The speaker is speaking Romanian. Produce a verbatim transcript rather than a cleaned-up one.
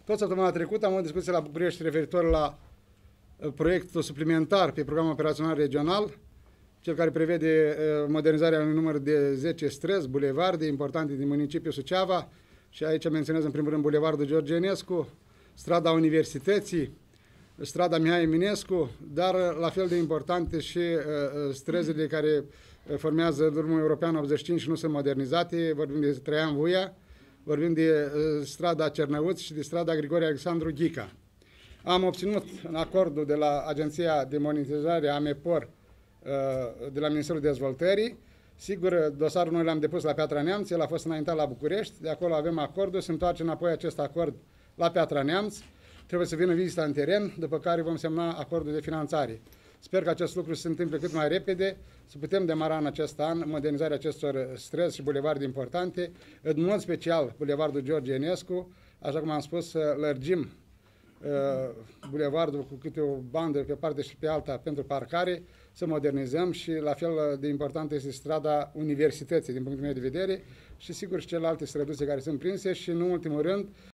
Tot săptămâna trecută am avut discuție la București referitor la proiectul suplimentar pe programul operațional regional, cel care prevede modernizarea unui număr de zece străzi, bulevarde importante din municipiul Suceava, și aici menționez în primul rând bulevardul George Enescu, strada Universității, strada Mihai Eminescu, dar la fel de importante și străzile care formează drumul european optzeci și cinci și nu sunt modernizate. Vorbim de Traian Vuia, vorbim de strada Cernăuț și de strada Grigore Alexandru Ghica. Am obținut acordul de la Agenția de Monitorizare AMEPOR de la Ministerul Dezvoltării. Sigur, dosarul noi l-am depus la Piatra Neamț, el a fost înaintat la București, de acolo avem acordul, se întoarce înapoi acest acord la Piatra Neamț, trebuie să vină vizita în teren, după care vom semna acordul de finanțare. Sper că acest lucru se întâmple cât mai repede, să putem demara în acest an modernizarea acestor străzi și bulevarde importante, în mod special bulevardul George Enescu, așa cum am spus, să lărgim bulevardul cu câte o bandă pe parte și pe alta pentru parcare, să modernizăm, și la fel de importantă este strada Universității din punctul meu de vedere și sigur și celelalte străduțe care sunt prinse și, în ultimul rând,